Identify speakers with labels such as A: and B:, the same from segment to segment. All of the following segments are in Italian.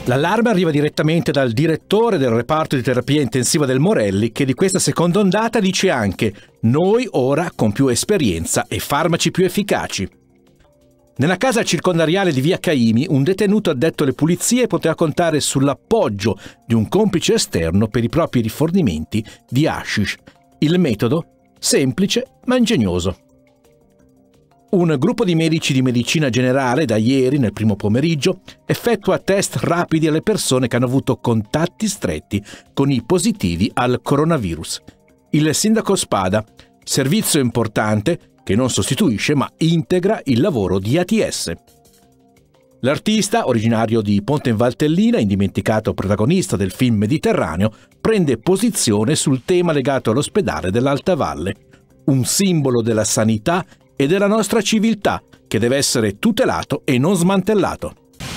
A: L'allarme arriva direttamente dal direttore del reparto di terapia intensiva del Morelli, che di questa seconda ondata dice anche: noi ora con più esperienza e farmaci più efficaci. Nella casa circondariale di via Caimi, un detenuto addetto alle pulizie poteva contare sull'appoggio di un complice esterno per i propri rifornimenti di hashish. Il metodo? Semplice ma ingegnoso. Un gruppo di medici di medicina generale da ieri, nel primo pomeriggio, effettua test rapidi alle persone che hanno avuto contatti stretti con i positivi al coronavirus. Il sindaco Spada: servizio importante che non sostituisce ma integra il lavoro di ATS. L'artista, originario di Ponte in Valtellina, indimenticato protagonista del film Mediterraneo, prende posizione sul tema legato all'ospedale dell'Alta Valle, un simbolo della sanità e della nostra civiltà, che deve essere tutelato e non smantellato.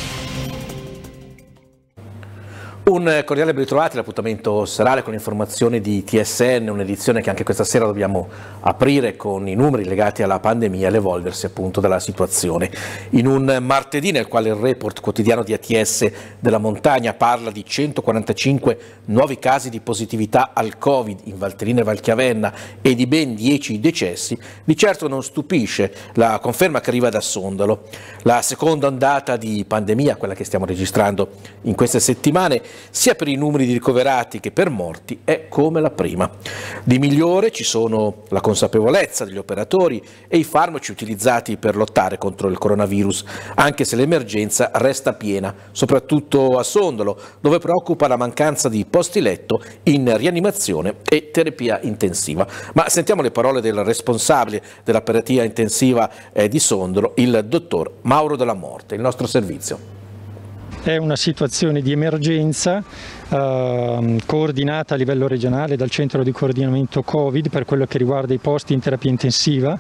A: Un cordiale ben ritrovati, l'appuntamento serale con informazioni di TSN, un'edizione che anche questa sera dobbiamo aprire con i numeri legati alla pandemia e l'evolversi appunto della situazione. In un martedì nel quale il report quotidiano di ATS della montagna parla di 145 nuovi casi di positività al Covid in Valtellina e Valchiavenna e di ben 10 decessi, di certo non stupisce la conferma che arriva da Sondolo. La seconda ondata di pandemia, quella che stiamo registrando in queste settimane, sia per i numeri di ricoverati che per morti, è come la prima. Di migliore ci sono la consapevolezza degli operatori e i farmaci utilizzati per lottare contro il coronavirus, anche se l'emergenza resta piena, soprattutto a Sondolo, dove preoccupa la mancanza di posti letto in rianimazione e terapia intensiva. Ma sentiamo le parole del responsabile della terapia intensiva di Sondolo, il dottor Mauro Della Morte, il nostro servizio.
B: È una situazione di emergenza coordinata a livello regionale dal centro di coordinamento Covid per quello che riguarda i posti in terapia intensiva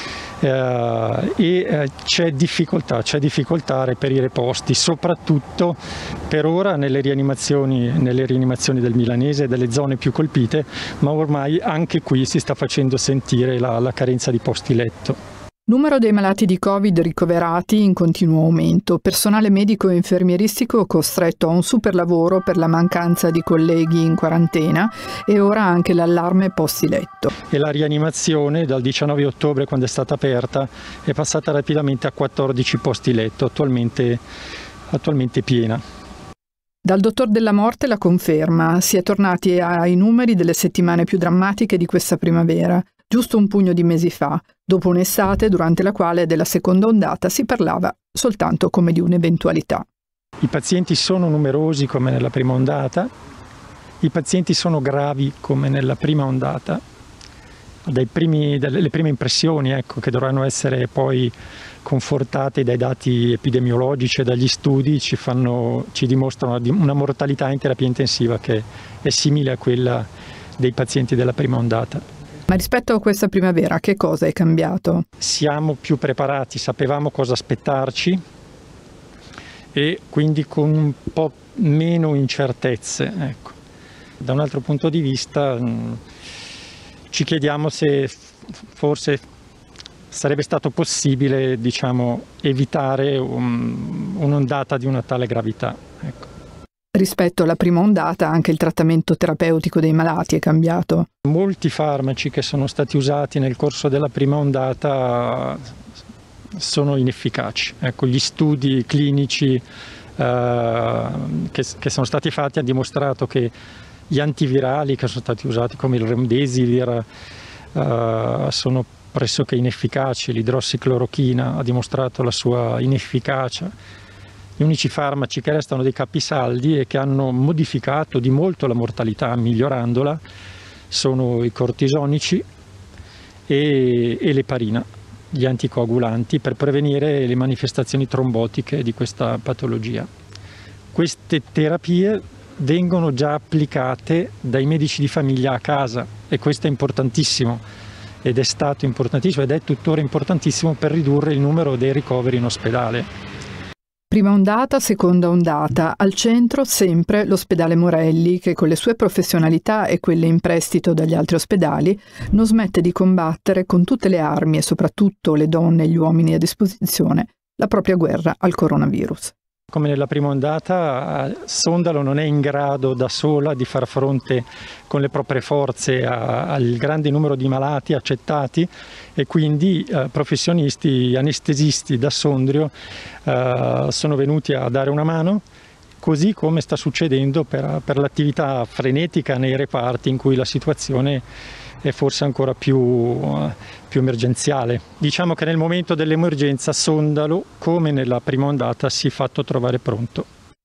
B: e c'è difficoltà a reperire posti, soprattutto per ora nelle rianimazioni del Milanese e delle zone più colpite, ma ormai anche qui si sta facendo sentire la carenza di posti letto.
C: Numero dei malati di Covid ricoverati in continuo aumento, personale medico e infermieristico costretto a un superlavoro per la mancanza di colleghi in quarantena e ora anche l'allarme posti letto.
B: E la rianimazione dal 19 ottobre, quando è stata aperta, è passata rapidamente a 14 posti letto, attualmente piena.
C: Dal dottor Della Morte la conferma: si è tornati ai numeri delle settimane più drammatiche di questa primavera, giusto un pugno di mesi fa, dopo un'estate durante la quale della seconda ondata si parlava soltanto come di un'eventualità.
B: I pazienti sono numerosi come nella prima ondata, i pazienti sono gravi come nella prima ondata. Dalle prime impressioni, che dovranno essere poi confortate dai dati epidemiologici e dagli studi, ci dimostrano una mortalità in terapia intensiva che è simile a quella dei pazienti della prima ondata.
C: Ma rispetto a questa primavera, che cosa è cambiato?
B: Siamo più preparati, sapevamo cosa aspettarci e quindi con un po' meno incertezze. Da un altro punto di vista ci chiediamo se forse sarebbe stato possibile, evitare un'ondata di una tale gravità.
C: Rispetto alla prima ondata anche il trattamento terapeutico dei malati è cambiato.
B: Molti farmaci che sono stati usati nel corso della prima ondata sono inefficaci. Gli studi clinici che sono stati fatti hanno dimostrato che gli antivirali che sono stati usati come il Remdesivir sono pressoché inefficaci, l'idrossiclorochina ha dimostrato la sua inefficacia. Gli unici farmaci che restano dei capisaldi e che hanno modificato di molto la mortalità migliorandola sono i cortisonici e l'eparina, gli anticoagulanti, per prevenire le manifestazioni trombotiche di questa patologia. Queste terapie vengono già applicate dai medici di famiglia a casa e questo è importantissimo ed è stato importantissimo ed è tuttora importantissimo per ridurre il numero dei ricoveri in ospedale.
C: Prima ondata, seconda ondata, al centro sempre l'ospedale Morelli che con le sue professionalità e quelle in prestito dagli altri ospedali non smette di combattere con tutte le armi e soprattutto le donne e gli uomini a disposizione la propria guerra al coronavirus.
B: Come nella prima ondata, Sondalo non è in grado da sola di far fronte con le proprie forze al grande numero di malati accettati e quindi professionisti anestesisti da Sondrio sono venuti a dare una mano, così come sta succedendo per l'attività frenetica nei reparti in cui la situazione è forse ancora più emergenziale. Diciamo che nel momento dell'emergenza Sondalo, come nella prima ondata, si è fatto trovare pronto.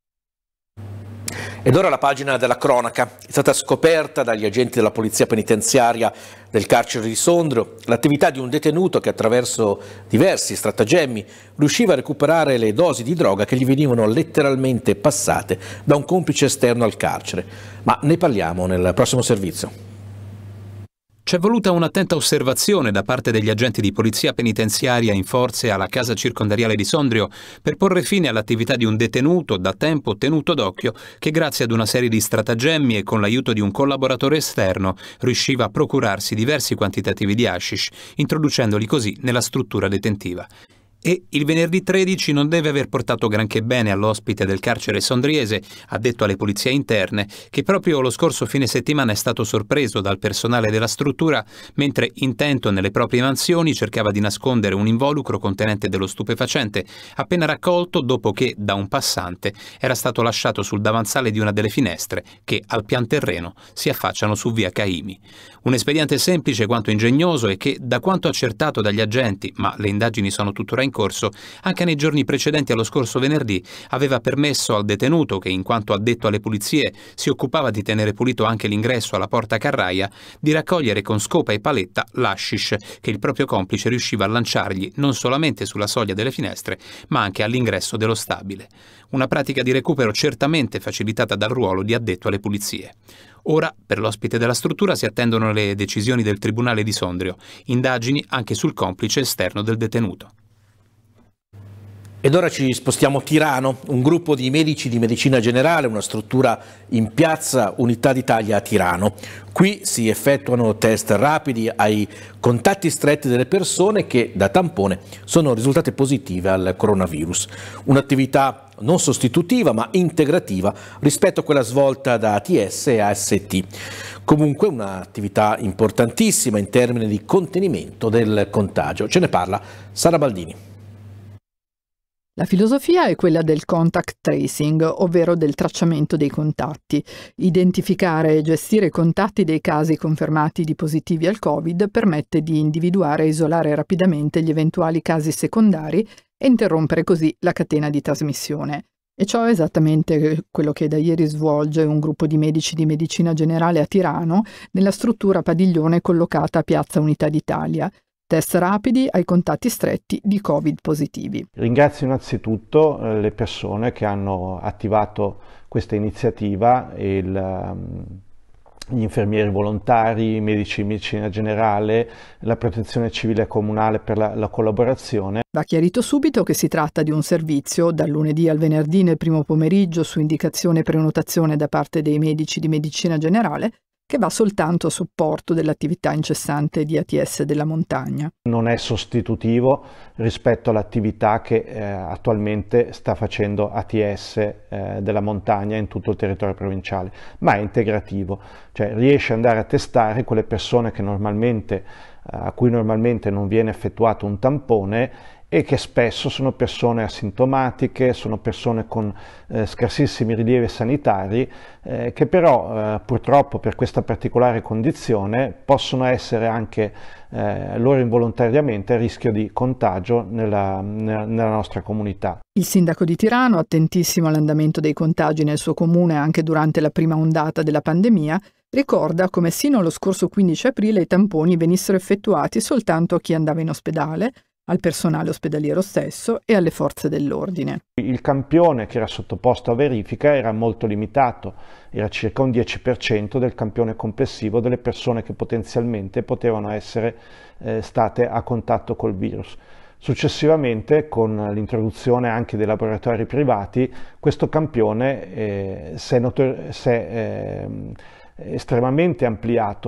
A: Ed ora la pagina della cronaca. È stata scoperta dagli agenti della polizia penitenziaria del carcere di Sondrio l'attività di un detenuto che attraverso diversi stratagemmi riusciva a recuperare le dosi di droga che gli venivano letteralmente passate da un complice esterno al carcere. Ma ne parliamo nel prossimo servizio.
D: C'è voluta un'attenta osservazione da parte degli agenti di polizia penitenziaria in forze alla casa circondariale di Sondrio per porre fine all'attività di un detenuto da tempo tenuto d'occhio che grazie ad una serie di stratagemmi e con l'aiuto di un collaboratore esterno riusciva a procurarsi diversi quantitativi di hashish, introducendoli così nella struttura detentiva. E il venerdì 13 non deve aver portato granché bene all'ospite del carcere sondriese, addetto alle polizie interne, che proprio lo scorso fine settimana è stato sorpreso dal personale della struttura mentre, intento nelle proprie mansioni, cercava di nascondere un involucro contenente dello stupefacente, appena raccolto dopo che, da un passante, era stato lasciato sul davanzale di una delle finestre che, al pian terreno, si affacciano su via Caimi. Un espediente semplice quanto ingegnoso e che, da quanto accertato dagli agenti, ma le indagini sono tuttora in corso, anche nei giorni precedenti allo scorso venerdì, aveva permesso al detenuto, che in quanto addetto alle pulizie si occupava di tenere pulito anche l'ingresso alla porta carraia, di raccogliere con scopa e paletta l'hashish che il proprio complice riusciva a lanciargli non solamente sulla soglia delle finestre, ma anche all'ingresso dello stabile. Una pratica di recupero certamente facilitata dal ruolo di addetto alle pulizie. Ora, per l'ospite della struttura, si attendono le decisioni del Tribunale di Sondrio, indagini anche sul complice esterno del detenuto.
A: Ed ora ci spostiamo a Tirano, un gruppo di medici di medicina generale, una struttura in piazza Unità d'Italia a Tirano. Qui si effettuano test rapidi ai contatti stretti delle persone che da tampone sono risultate positive al coronavirus. Un'attività non sostitutiva ma integrativa rispetto a quella svolta da ATS e AST. Comunque un'attività importantissima in termini di contenimento del contagio. Ce ne parla Sara Baldini.
C: La filosofia è quella del contact tracing, ovvero del tracciamento dei contatti. Identificare e gestire i contatti dei casi confermati di positivi al Covid permette di individuare e isolare rapidamente gli eventuali casi secondari e interrompere così la catena di trasmissione. E ciò è esattamente quello che da ieri svolge un gruppo di medici di medicina generale a Tirano nella struttura padiglione collocata a Piazza Unità d'Italia. Test rapidi ai contatti stretti di Covid positivi.
E: Ringrazio innanzitutto le persone che hanno attivato questa iniziativa, gli infermieri volontari, i medici di medicina generale, la protezione civile comunale per la collaborazione.
C: Va chiarito subito che si tratta di un servizio dal lunedì al venerdì nel primo pomeriggio su indicazione e prenotazione da parte dei medici di medicina generale, che va soltanto a supporto dell'attività incessante di ATS della montagna.
E: Non è sostitutivo rispetto all'attività che attualmente sta facendo ATS della montagna in tutto il territorio provinciale, ma è integrativo, cioè riesce ad andare a testare quelle persone che a cui normalmente non viene effettuato un tampone e che spesso sono persone asintomatiche, sono persone con scarsissimi rilievi sanitari, che però purtroppo per questa particolare condizione possono essere anche loro involontariamente a rischio di contagio nella nostra comunità.
C: Il sindaco di Tirano, attentissimo all'andamento dei contagi nel suo comune anche durante la prima ondata della pandemia, ricorda come sino allo scorso 15 aprile i tamponi venissero effettuati soltanto a chi andava in ospedale, al personale ospedaliero stesso e alle forze dell'ordine.
E: Il campione che era sottoposto a verifica era molto limitato, era circa un 10% del campione complessivo delle persone che potenzialmente potevano essere state a contatto col virus. Successivamente, con l'introduzione anche dei laboratori privati, questo campione si è estremamente ampliato.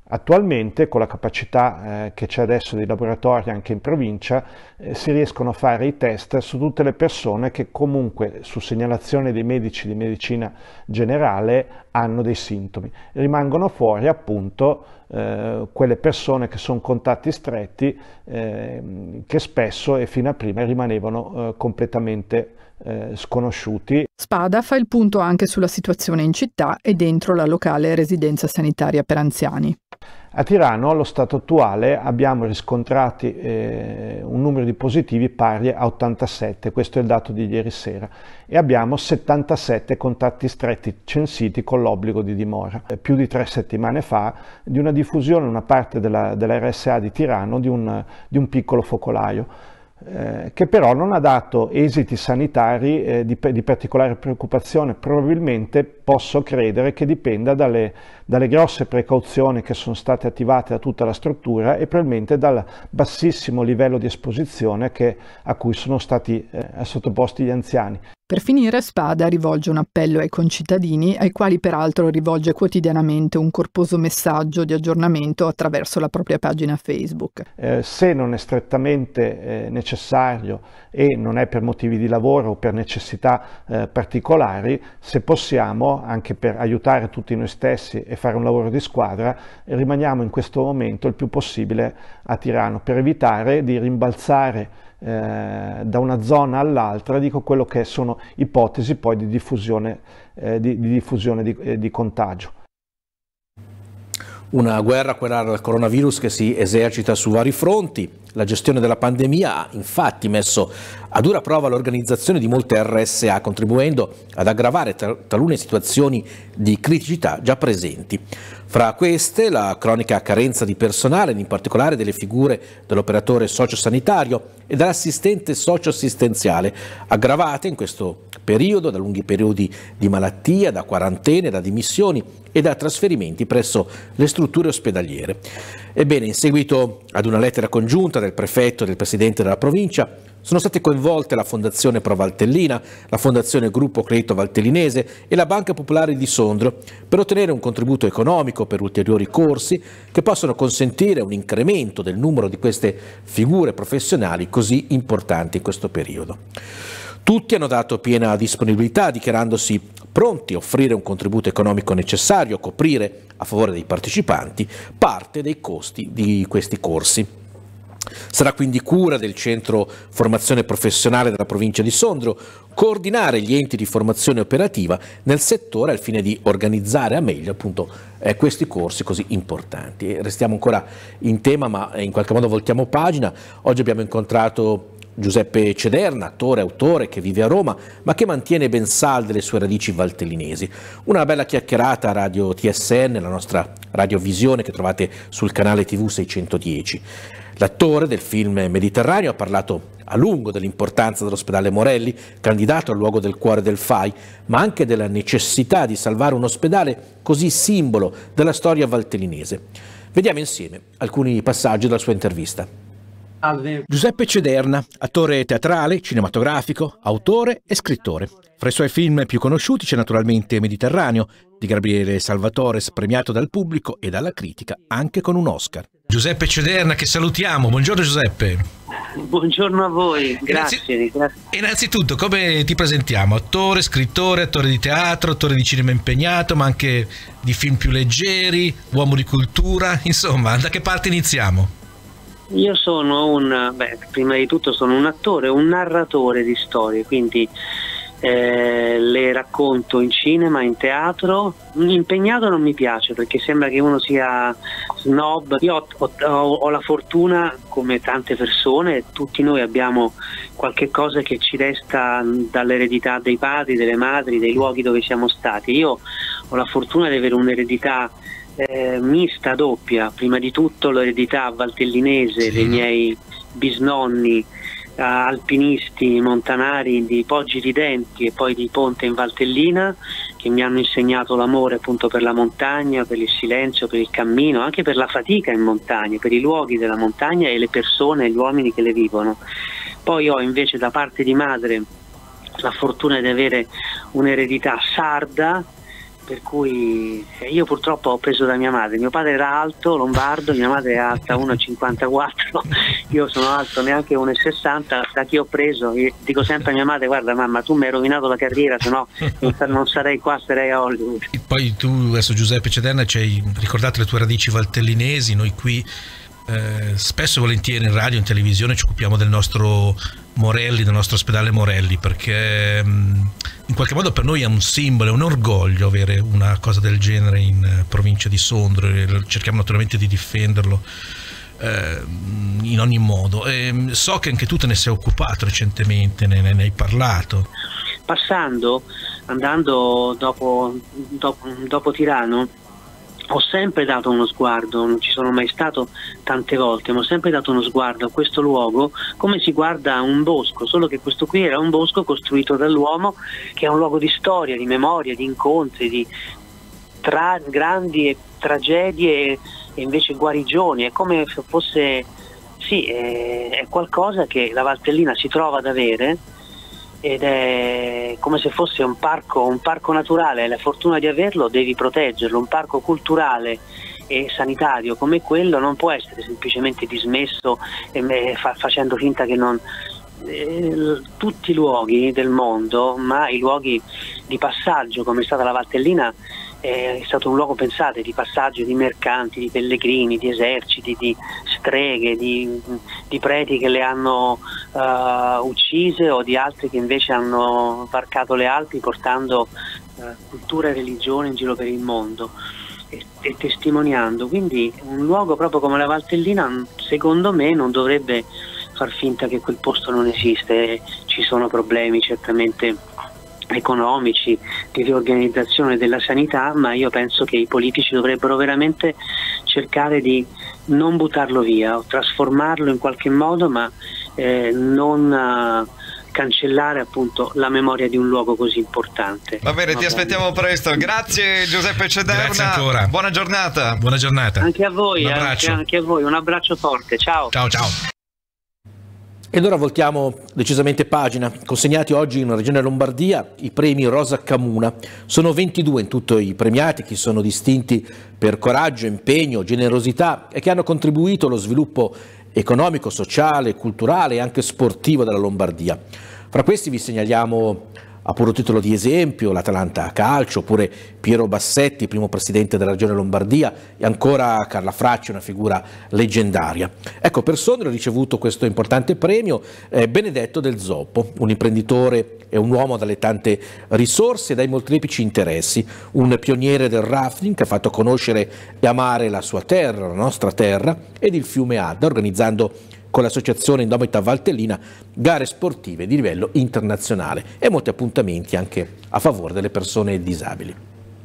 E: Attualmente, con la capacità che c'è adesso dei laboratori anche in provincia, si riescono a fare i test su tutte le persone che comunque, su segnalazione dei medici di medicina generale, hanno dei sintomi. Rimangono fuori appunto quelle persone che sono contatti stretti, che spesso e fino a prima rimanevano completamente sconosciuti.
C: Spada fa il punto anche sulla situazione in città e dentro la locale residenza sanitaria per anziani.
E: A Tirano, allo stato attuale, abbiamo riscontrati un numero di positivi pari a 87, questo è il dato di ieri sera, e abbiamo 77 contatti stretti censiti con l'obbligo di dimora. Più di 3 settimane fa, di una diffusione in una parte della RSA di Tirano di un piccolo focolaio, che però non ha dato esiti sanitari di particolare preoccupazione. Probabilmente posso credere che dipenda dalle grosse precauzioni che sono state attivate da tutta la struttura e probabilmente dal bassissimo livello di esposizione a cui sono stati sottoposti gli anziani.
C: Per finire, Spada rivolge un appello ai concittadini, ai quali peraltro rivolge quotidianamente un corposo messaggio di aggiornamento attraverso la propria pagina Facebook.
E: Se non è strettamente necessario e non è per motivi di lavoro o per necessità particolari, se possiamo, anche per aiutare tutti noi stessi e fare un lavoro di squadra, rimaniamo in questo momento il più possibile a Tirano per evitare di rimbalzare da una zona all'altra, dico quello che sono ipotesi poi di diffusione di contagio.
A: Una guerra, quella del coronavirus, che si esercita su vari fronti. La gestione della pandemia ha infatti messo a dura prova l'organizzazione di molte RSA, contribuendo ad aggravare talune situazioni di criticità già presenti. Fra queste la cronica carenza di personale, in particolare delle figure dell'operatore sociosanitario e dell'assistente socioassistenziale, aggravate in questo periodo da lunghi periodi di malattia, da quarantene, da dimissioni e da trasferimenti presso le strutture ospedaliere. Ebbene, in seguito ad una lettera congiunta del prefetto e del presidente della provincia, sono state coinvolte la Fondazione Pro Valtellina, la Fondazione Gruppo Credito Valtellinese e la Banca Popolare di Sondrio per ottenere un contributo economico per ulteriori corsi che possono consentire un incremento del numero di queste figure professionali così importanti in questo periodo. Tutti hanno dato piena disponibilità, dichiarandosi pronti a offrire un contributo economico necessario a coprire, a favore dei partecipanti, parte dei costi di questi corsi. Sarà quindi cura del Centro Formazione Professionale della provincia di Sondrio coordinare gli enti di formazione operativa nel settore al fine di organizzare a meglio appunto questi corsi così importanti. Restiamo ancora in tema, ma in qualche modo voltiamo pagina. Oggi abbiamo incontrato Giuseppe Cederna, attore e autore che vive a Roma ma che mantiene ben salde le sue radici valtellinesi. Una bella chiacchierata a Radio TSN, la nostra radiovisione che trovate sul canale TV 610. L'attore del film Mediterraneo ha parlato a lungo dell'importanza dell'ospedale Morelli, candidato al luogo del cuore del FAI, ma anche della necessità di salvare un ospedale così simbolo della storia valtellinese. Vediamo insieme alcuni passaggi della sua intervista. Giuseppe Cederna, attore teatrale, cinematografico, autore e scrittore. Fra i suoi film più conosciuti c'è naturalmente Mediterraneo, di Gabriele Salvatores, premiato dal pubblico e dalla critica, anche con un Oscar. Giuseppe Cederna, che salutiamo. Buongiorno Giuseppe.
F: Buongiorno a voi, grazie.
A: Innanzitutto, come ti presentiamo? Attore, scrittore, attore di teatro, attore di cinema impegnato, ma anche di film più leggeri, uomo di cultura, insomma, da che parte iniziamo?
F: Io sono prima di tutto sono un attore, un narratore di storie, quindi le racconto in cinema, in teatro. Impegnato non mi piace perché sembra che uno sia snob. Io ho la fortuna, come tante persone, tutti noi abbiamo qualche cosa che ci resta dall'eredità dei padri, delle madri, dei luoghi dove siamo stati. Io ho la fortuna di avere un'eredità mista, doppia. Prima di tutto l'eredità valtellinese dei miei bisnonni, alpinisti, montanari di Poggi Ridenti e poi di Ponte in Valtellina, che mi hanno insegnato l'amore appunto per la montagna, per il silenzio, per il cammino, anche per la fatica in montagna, per i luoghi della montagna e le persone e gli uomini che le vivono. Poi ho invece da parte di madre la fortuna di avere un'eredità sarda, per cui io purtroppo ho preso da mia madre. Mio padre era alto, lombardo, mia madre è alta 1,54, io sono alto neanche 1,60. Da chi ho preso? Io dico sempre a mia madre: guarda mamma, tu mi hai rovinato la carriera, se no non sarei qua, sarei a Hollywood.
G: Poi tu adesso, Giuseppe Cederna, ci hai ricordato le tue radici valtellinesi. Noi qui spesso e volentieri in radio, in televisione ci occupiamo del nostro Morelli, del nostro ospedale Morelli, perché in qualche modo per noi è un simbolo, è un orgoglio avere una cosa del genere in provincia di Sondrio, e cerchiamo naturalmente di difenderlo in ogni modo. So che anche tu te ne sei occupato recentemente, ne hai parlato.
F: Andando dopo Tirano, ho sempre dato uno sguardo, non ci sono mai stato tante volte, ma ho sempre dato uno sguardo a questo luogo come si guarda a un bosco, solo che questo qui era un bosco costruito dall'uomo, che è un luogo di storia, di memoria, di incontri, di grandi tragedie e invece guarigioni. È come se fosse, sì, è qualcosa che la Valtellina si trova ad avere, ed è come se fosse un parco naturale. Hai la fortuna di averlo, devi proteggerlo. Un parco culturale e sanitario come quello non può essere semplicemente dismesso facendo finta che non... Tutti i luoghi del mondo, ma i luoghi di passaggio come è stata la Valtellina, è stato un luogo, pensate, di passaggio di mercanti, di pellegrini, di eserciti, di streghe, di preti che le hanno uccise, o di altri che invece hanno varcato le Alpi portando cultura e religione in giro per il mondo e testimoniando. Quindi un luogo proprio come la Valtellina, secondo me, non dovrebbe far finta che quel posto non esiste. Ci sono problemi certamente economici, di riorganizzazione della sanità, ma io penso che i politici dovrebbero veramente cercare di non buttarlo via o trasformarlo in qualche modo, ma non cancellare appunto la memoria di un luogo così importante.
H: Va bene, ti aspettiamo presto. Grazie Giuseppe Cederna.
G: Grazie ancora.
H: Buona giornata.
G: Buona giornata.
F: Anche a voi,
G: un abbraccio.
F: Anche a voi, un abbraccio forte. Ciao.
G: Ciao ciao.
A: Ed ora voltiamo decisamente pagina. Consegnati oggi in Regione Lombardia i premi Rosa Camuna. Sono 22 in tutto i premiati, che sono distinti per coraggio, impegno, generosità e che hanno contribuito allo sviluppo economico, sociale, culturale e anche sportivo della Lombardia. Fra questi vi segnaliamo, a puro titolo di esempio, l'Atalanta Calcio, oppure Piero Bassetti, primo presidente della Regione Lombardia, e ancora Carla Fracci, una figura leggendaria. Ecco, per Sondrio ha ricevuto questo importante premio Benedetto Del Zoppo, un imprenditore e un uomo dalle tante risorse e dai molteplici interessi, un pioniere del rafting che ha fatto conoscere e amare la sua terra, la nostra terra, ed il fiume Adda, organizzando con l'associazione Indomita Valtellina gare sportive di livello internazionale e molti appuntamenti anche a favore delle persone disabili.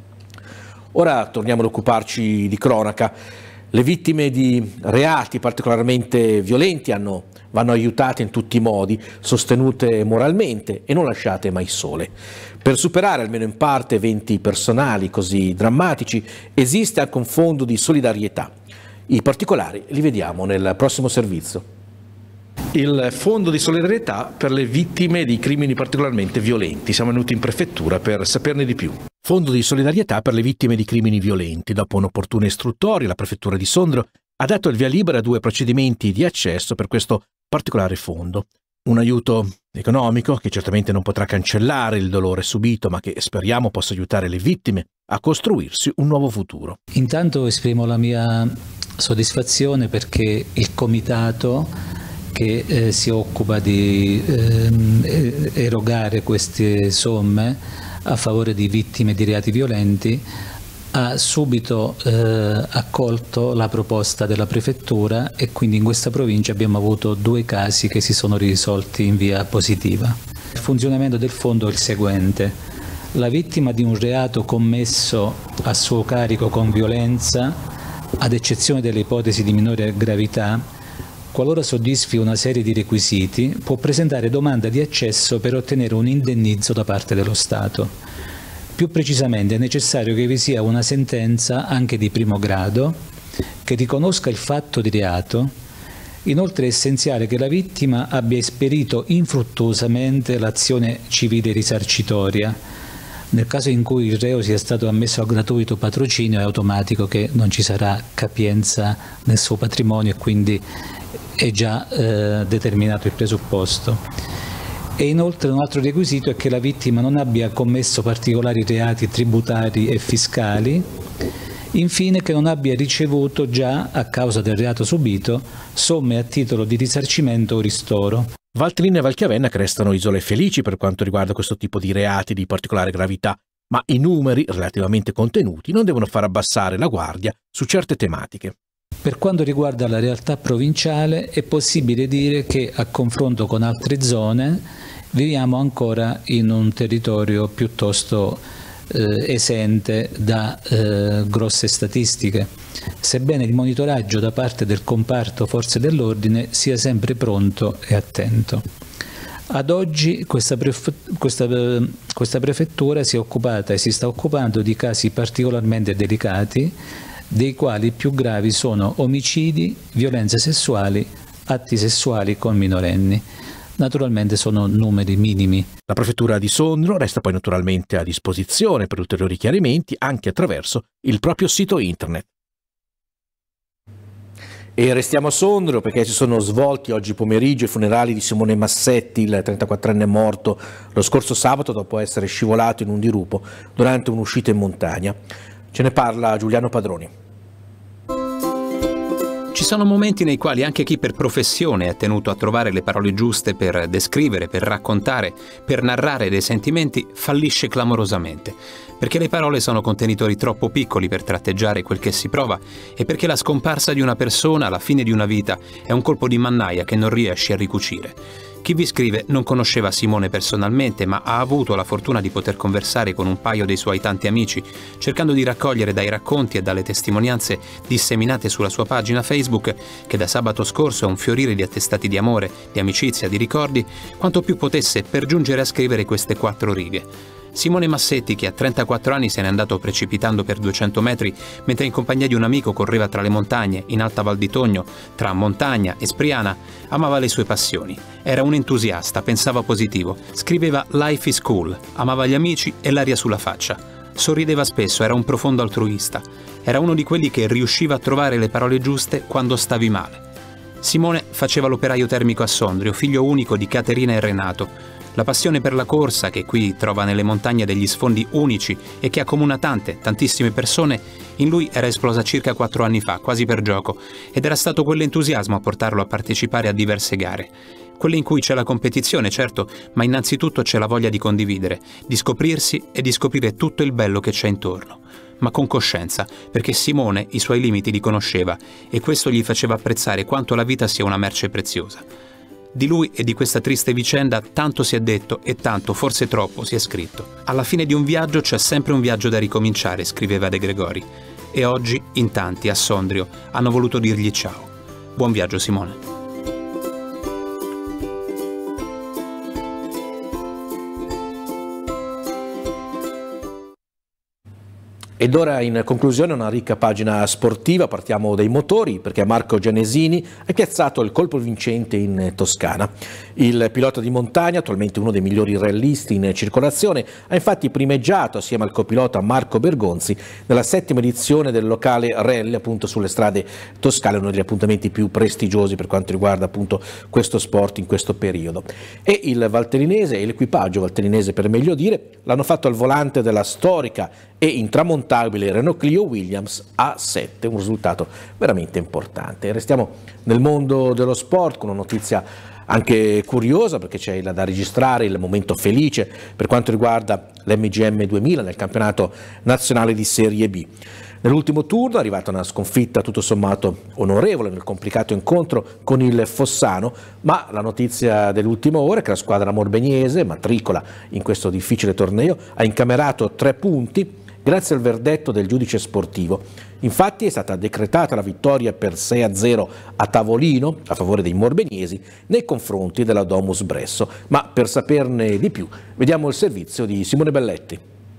A: Ora torniamo ad occuparci di cronaca. Le vittime di reati particolarmente violenti vanno aiutate in tutti i modi, sostenute moralmente e non lasciate mai sole. Per superare almeno in parte eventi personali così drammatici esiste anche un fondo di solidarietà. I particolari li vediamo nel prossimo servizio. Il fondo di solidarietà per le vittime di crimini particolarmente violenti. Siamo venuti in prefettura per saperne di più. Fondo di solidarietà per le vittime di crimini violenti. Dopo un'opportuna istruttoria, la prefettura di Sondrio ha dato il via libera a 2 procedimenti di accesso per questo particolare fondo. Un aiuto economico che certamente non potrà cancellare il dolore subito, ma che speriamo possa aiutare le vittime a costruirsi un nuovo futuro.
I: Intanto esprimo la mia soddisfazione perché il comitato che si occupa di erogare queste somme a favore di vittime di reati violenti ha subito accolto la proposta della prefettura, e quindi in questa provincia abbiamo avuto 2 casi che si sono risolti in via positiva. Il funzionamento del fondo è il seguente: la vittima di un reato commesso a suo carico con violenza, ad eccezione delle ipotesi di minore gravità, qualora soddisfi una serie di requisiti, può presentare domanda di accesso per ottenere un indennizzo da parte dello Stato. Più precisamente è necessario che vi sia una sentenza, anche di primo grado, che riconosca il fatto di reato. Inoltre è essenziale che la vittima abbia esperito infruttuosamente l'azione civile risarcitoria, Nel caso in cui il reo sia stato ammesso a gratuito patrocinio, è automatico che non ci sarà capienza nel suo patrimonio e quindi è già determinato il presupposto. E inoltre un altro requisito è che la vittima non abbia commesso particolari reati tributari e fiscali. Infine, che non abbia ricevuto già, a causa del reato subito, somme a titolo di risarcimento o ristoro.
A: Valtellina e Valchiavenna che restano isole felici per quanto riguarda questo tipo di reati di particolare gravità, ma i numeri relativamente contenuti non devono far abbassare la guardia su certe tematiche.
I: Per quanto riguarda la realtà provinciale, è possibile dire che, a confronto con altre zone, viviamo ancora in un territorio piuttosto esente da grosse statistiche, sebbene il monitoraggio da parte del comparto forze dell'ordine sia sempre pronto e attento. Ad oggi questa prefettura si è occupata e si sta occupando di casi particolarmente delicati, dei quali i più gravi sono omicidi, violenze sessuali, atti sessuali con minorenni. Naturalmente sono numeri minimi.
A: La prefettura di Sondrio resta poi naturalmente a disposizione per ulteriori chiarimenti anche attraverso il proprio sito internet. E restiamo a Sondrio perché si sono svolti oggi pomeriggio i funerali di Simone Massetti, il 34enne morto lo scorso sabato dopo essere scivolato in un dirupo durante un'uscita in montagna. Ce ne parla Giuliano Padroni.
D: Ci sono momenti nei quali anche chi per professione è tenuto a trovare le parole giuste per descrivere, per raccontare, per narrare dei sentimenti, fallisce clamorosamente, perché le parole sono contenitori troppo piccoli per tratteggiare quel che si prova e perché la scomparsa di una persona, la fine di una vita, è un colpo di mannaia che non riesci a ricucire. Chi vi scrive non conosceva Simone personalmente, ma ha avuto la fortuna di poter conversare con un paio dei suoi tanti amici, cercando di raccogliere dai racconti e dalle testimonianze disseminate sulla sua pagina Facebook, che da sabato scorso è un fiorire di attestati di amore, di amicizia, di ricordi, quanto più potesse per giungere a scrivere queste 4 righe. Simone Massetti, che a 34 anni se n'è andato precipitando per 200 metri mentre in compagnia di un amico correva tra le montagne, in Alta Val di Togno, tra Montagna e Spriana, amava le sue passioni. Era un entusiasta, pensava positivo, scriveva "Life is cool", amava gli amici e l'aria sulla faccia. Sorrideva spesso, era un profondo altruista. Era uno di quelli che riusciva a trovare le parole giuste quando stavi male. Simone faceva l'operaio termico a Sondrio, figlio unico di Caterina e Renato. La passione per la corsa, che qui trova nelle montagne degli sfondi unici e che accomuna tantissime persone, in lui era esplosa circa 4 anni fa, quasi per gioco, ed era stato quell'entusiasmo a portarlo a partecipare a diverse gare. Quelle in cui c'è la competizione, certo, ma innanzitutto c'è la voglia di condividere, di scoprirsi e di scoprire tutto il bello che c'è intorno. Ma con coscienza, perché Simone i suoi limiti li conosceva e questo gli faceva apprezzare quanto la vita sia una merce preziosa. Di lui e di questa triste vicenda tanto si è detto e tanto, forse troppo, si è scritto. Alla fine di un viaggio c'è sempre un viaggio da ricominciare, scriveva De Gregori. E oggi in tanti a Sondrio hanno voluto dirgli ciao. Buon viaggio Simone.
A: Ed ora in conclusione una ricca pagina sportiva, partiamo dai motori perché Marco Genesini ha piazzato il colpo vincente in Toscana. Il pilota di montagna, attualmente uno dei migliori rallisti in circolazione, ha infatti primeggiato assieme al copilota Marco Bergonzi nella 7ª edizione del locale rally appunto sulle strade toscane, uno degli appuntamenti più prestigiosi per quanto riguarda appunto questo sport in questo periodo. E il valtellinese e l'equipaggio valtellinese per meglio dire l'hanno fatto al volante della storica e intramontabile Renault Clio Williams A7, un risultato veramente importante. Restiamo nel mondo dello sport con una notizia anche curiosa perché c'è da registrare il momento felice per quanto riguarda l'MGM 2000 nel campionato nazionale di Serie B. Nell'ultimo turno è arrivata una sconfitta tutto sommato onorevole nel complicato incontro con il Fossano, ma la notizia dell'ultima ora è che la squadra morbeniese, matricola in questo difficile torneo, ha incamerato 3 punti grazie al verdetto del giudice sportivo. Infatti è stata decretata la vittoria per 6-0 a tavolino a favore dei morbeniesi nei confronti della Domus Bresso. Ma per saperne di più vediamo il servizio di Simone Belletti.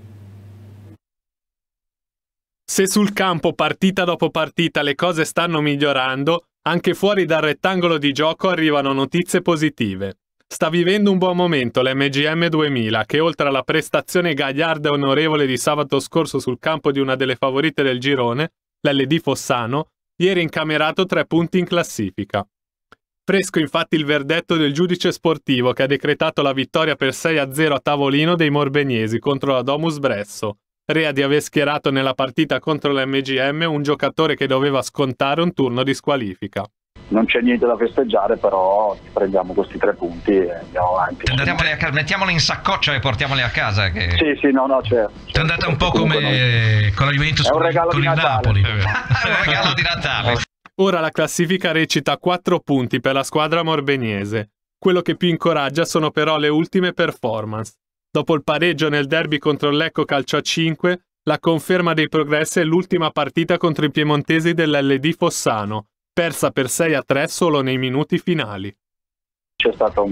J: Se sul campo partita dopo partita le cose stanno migliorando, anche fuori dal rettangolo di gioco arrivano notizie positive. Sta vivendo un buon momento l'MGM 2000 che, oltre alla prestazione gagliarda e onorevole di sabato scorso sul campo di una delle favorite del girone, l'LD Fossano, ieri ha incamerato 3 punti in classifica. Fresco infatti il verdetto del giudice sportivo che ha decretato la vittoria per 6-0 a tavolino dei morbeniesi contro la Domus Bresso, rea di aver schierato nella partita contro l'MGM un giocatore che doveva scontare un turno di squalifica.
K: Non c'è niente da festeggiare, però prendiamo questi 3 punti e andiamo avanti.
H: Mettiamoli in saccoccia e portiamoli a casa. Che...
K: Sì, no, certo.
G: È andata un po' come con la Juventus con il Napoli.
H: È un regalo di Natale.
J: Ora la classifica recita 4 punti per la squadra morbeniese. Quello che più incoraggia sono però le ultime performance. Dopo il pareggio nel derby contro il Lecco calcio a 5, la conferma dei progressi è l'ultima partita contro i piemontesi dell'LD Fossano, persa per 6-3 solo nei minuti finali. C'è stata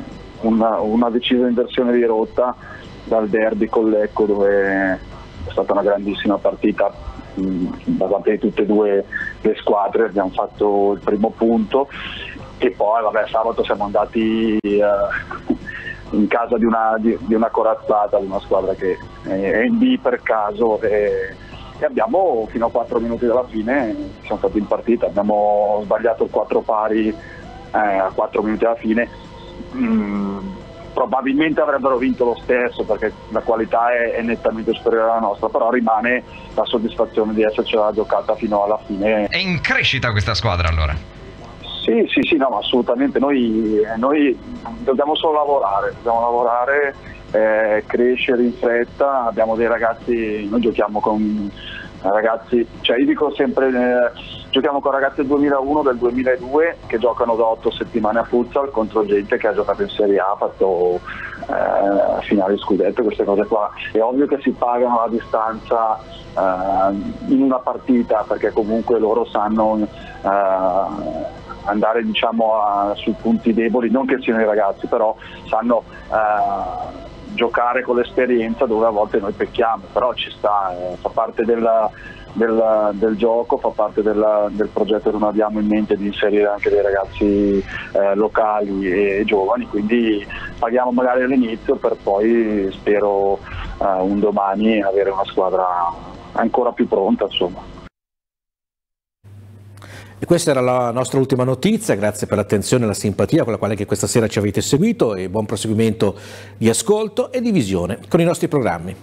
J: una decisa inversione di rotta dal derby con Lecco, dove è stata una grandissima partita da parte di tutte e due le squadre. Abbiamo fatto il primo punto e poi sabato siamo andati in casa di una corazzata, di una squadra che è in B per caso, e abbiamo fino a 4 minuti dalla fine siamo stati in partita, abbiamo sbagliato il 4 pari a 4 minuti alla fine. Probabilmente avrebbero vinto lo stesso perché la qualità è nettamente superiore alla nostra, però rimane la soddisfazione di essercela giocata fino alla fine.
H: È in crescita questa squadra allora?
K: Sì, no, assolutamente. Noi dobbiamo solo lavorare, crescere in fretta. Abbiamo dei ragazzi, noi giochiamo con ragazzi, io dico sempre, giochiamo con ragazzi del 2001, del 2002 che giocano da 8 settimane a futsal contro gente che ha giocato in Serie A, ha fatto finali scudetto, queste cose qua. È ovvio che si pagano la distanza in una partita, perché comunque loro sanno andare sui punti deboli, non che siano i ragazzi, però sanno giocare con l'esperienza dove a volte noi pecchiamo, però ci sta, fa parte del gioco, fa parte del progetto che noi abbiamo in mente di inserire anche dei ragazzi locali e giovani, quindi paghiamo magari all'inizio per poi, spero, un domani avere una squadra ancora più pronta, insomma.
A: E questa era la nostra ultima notizia, grazie per l'attenzione e la simpatia con la quale anche questa sera ci avete seguito e buon proseguimento di ascolto e di visione con i nostri programmi.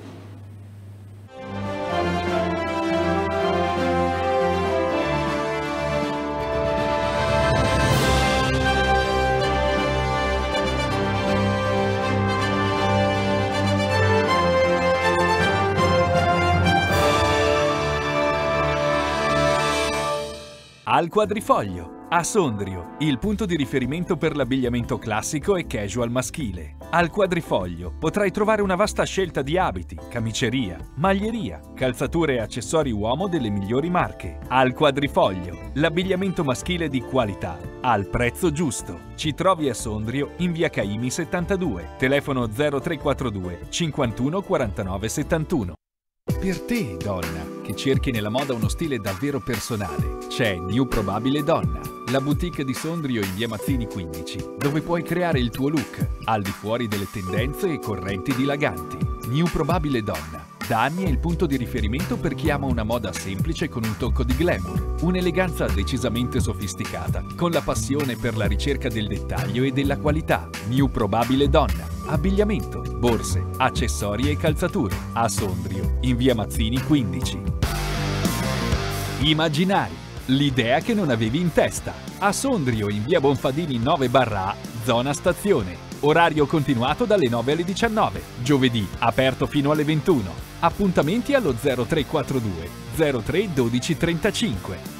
L: Al Quadrifoglio, a Sondrio, il punto di riferimento per l'abbigliamento classico e casual maschile. Al Quadrifoglio potrai trovare una vasta scelta di abiti, camiceria, maglieria, calzature e accessori uomo delle migliori marche. Al Quadrifoglio, l'abbigliamento maschile di qualità, al prezzo giusto. Ci trovi a Sondrio in via Caimi 72, telefono 0342 51 49 71. Per te, donna, che cerchi nella moda uno stile davvero personale, c'è New Probabile Donna, la boutique di Sondrio in via Mazzini 15, dove puoi creare il tuo look, al di fuori delle tendenze e correnti dilaganti. New Probabile Donna, da anni è il punto di riferimento per chi ama una moda semplice con un tocco di glamour, un'eleganza decisamente sofisticata, con la passione per la ricerca del dettaglio e della qualità. New Probabile Donna, abbigliamento, borse, accessori e calzature, a Sondrio, in via Mazzini 15. Immaginari, l'idea che non avevi in testa, a Sondrio, in via Bonfadini 9/A, zona stazione. Orario continuato dalle 9 alle 19, giovedì aperto fino alle 21. Appuntamenti allo 0342 03 12 35.